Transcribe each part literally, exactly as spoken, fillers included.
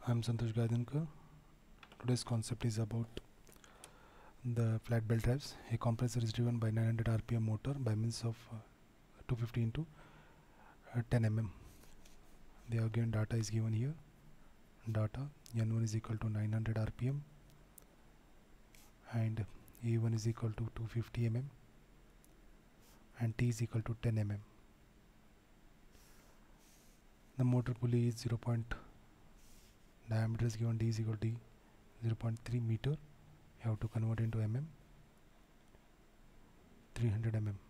I'm Santosh Gaidankar. Today's concept is about the flat belt drives. A compressor is driven by nine hundred R P M motor by means of uh, two hundred fifty into uh, ten millimeters. The again data is given here. Data N one is equal to nine hundred R P M and A one is equal to two hundred fifty millimeters and T is equal to ten millimeters. The motor pulley is zero point diameter is given, D is equal to zero point three meter. You have to convert into mm, three hundred millimeters.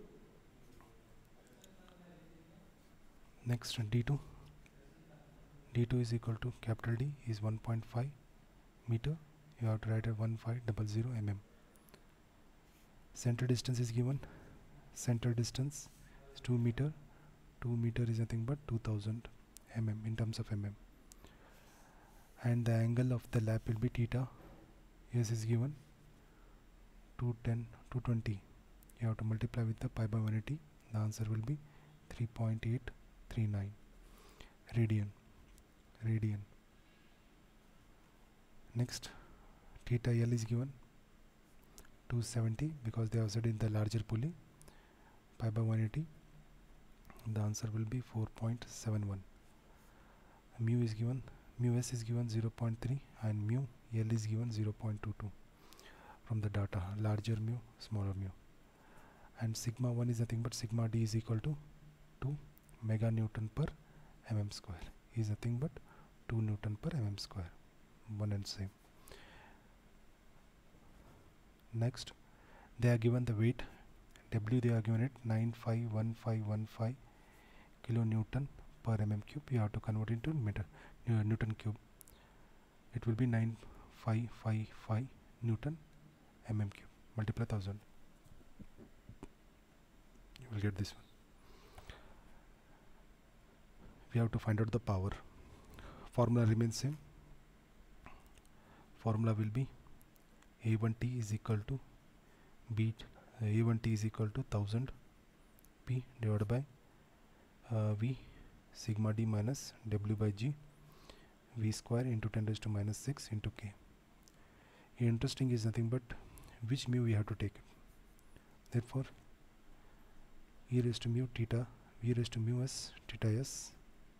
Next, D two. D two is equal to capital D is one point five meter. You have to write at one five zero zero millimeters. Center distance is given. Center distance is two meter. two meter is nothing but two thousand millimeters in terms of mm. And the angle of the lap will be theta. S is given two ten, two twenty. You have to multiply with the pi by one eighty. The answer will be three point eight three nine radian. Radian. Next, theta L is given two seventy because they have said in the larger pulley. Pi by one eighty. The answer will be four point seven one. Mu is given. Mu S is given zero point three and mu L is given zero point two two from the data, larger mu, smaller mu. And sigma one is nothing but sigma D is equal to two mega Newton per mm square. Is nothing but two Newton per mm square. One and same. Next, they are given the weight. W they are given it nine five one five one five kilonewton per mm cube. You have to convert it into meter uh, Newton cube. It will be nine five five five Newton mm cube. Multiply thousand. You will get this one. We have to find out the power. Formula remains same. Formula will be A one T is equal to B. Uh, A one T is equal to one thousand P divided by uh, V sigma D minus W by G V square into ten raised to minus six into K. Interesting is nothing but which mu we have to take. Therefore, E raised to mu theta, V raised to mu S, theta S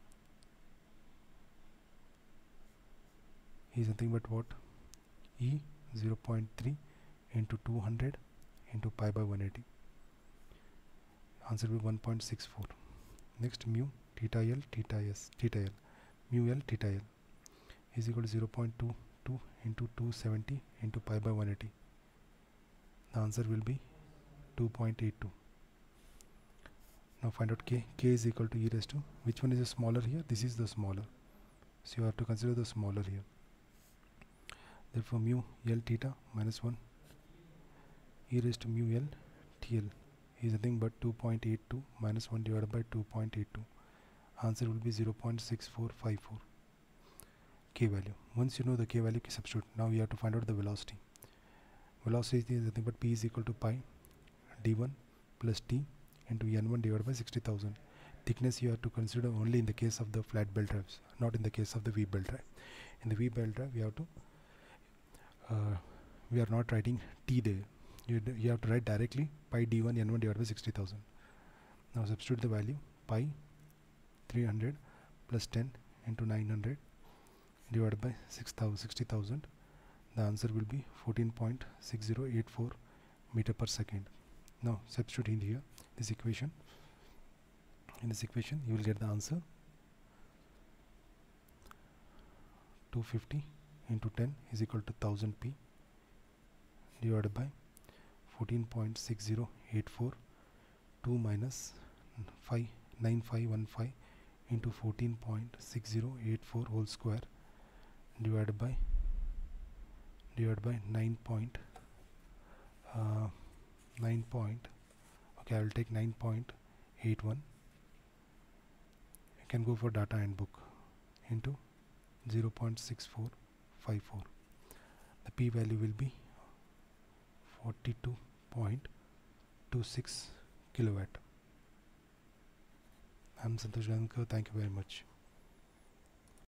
is nothing but what? E zero point three into two hundred into pi by one eighty. Answer will be one point six four. Next, mu theta L theta S theta L mu L theta L is equal to zero point two two into two hundred seventy into pi by one eighty. The answer will be two point eight two. Now find out K. K is equal to E raised to, which one is the smaller here? This is the smaller. So you have to consider the smaller here. Therefore mu L theta minus one E raised to mu L T L is nothing but two point eight two minus one divided by two point eight two. Answer will be zero point six four five four. K value. Once you know the K value, substitute. Now we have to find out the velocity. Velocity is nothing but P is equal to pi D one plus T into N one divided by sixty thousand. Thickness you have to consider only in the case of the flat belt drives, not in the case of the V belt drive. In the V belt drive, we have to uh, we are not writing T there. You, you have to write directly pi D one N one divided by sixty thousand. Now substitute the value pi three hundred plus ten into nine hundred divided by sixty thousand. The answer will be fourteen point six zero eight four meter per second. Now substitute in here this equation. In this equation you will get the answer two hundred fifty into ten is equal to one thousand P divided by fourteen point six zero eight four. two minus five nine five one five into fourteen point six zero eight four whole square divided by divided by nine point uh, nine point okay I will take nine point eight one. You can go for data and book into zero point six four five four. The P value will be forty-two point two six kilowatt. I'm Santosh Gaidankar. Thank you very much.